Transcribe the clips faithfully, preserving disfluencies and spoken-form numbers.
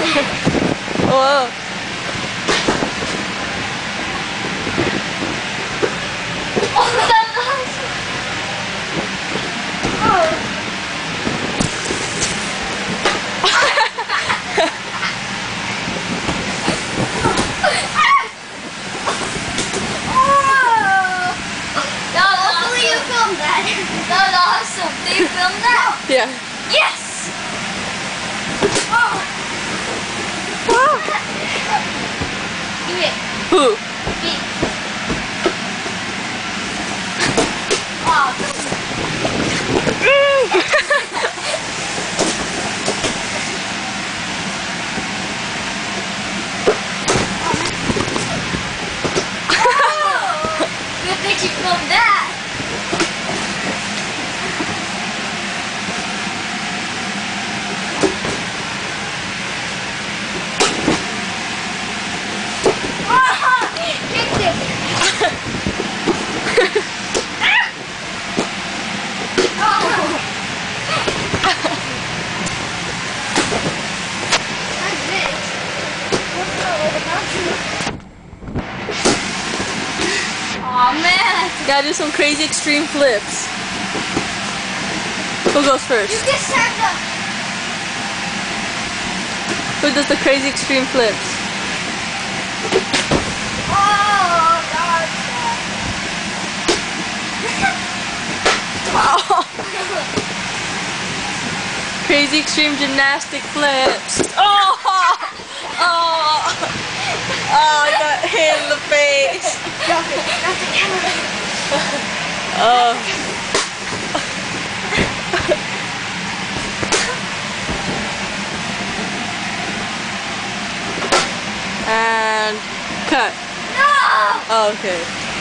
Whoa. That was awesome. Did you film that? Yeah. Yes! Oh. Wow. Give it. Who? Me. Oh. Oh. Good that you filmed that. Oh man! Gotta do some crazy extreme flips. Who goes first? You just stand up. Who does the crazy extreme flips? Oh God! Oh. Crazy extreme gymnastic flips. Oh! Oh! Oh, I got hit in the face. Drop it. Drop the camera. Oh. And cut. No! Oh, okay.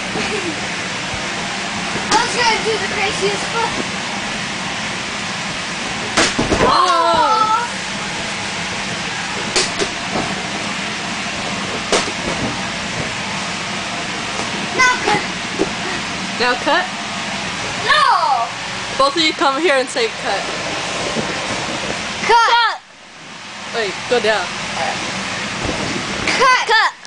I was gonna do the craziest flip. Oh. Now cut. Now cut. No! Both of you come here and say cut. Cut! Wait, go down. Cut! Cut!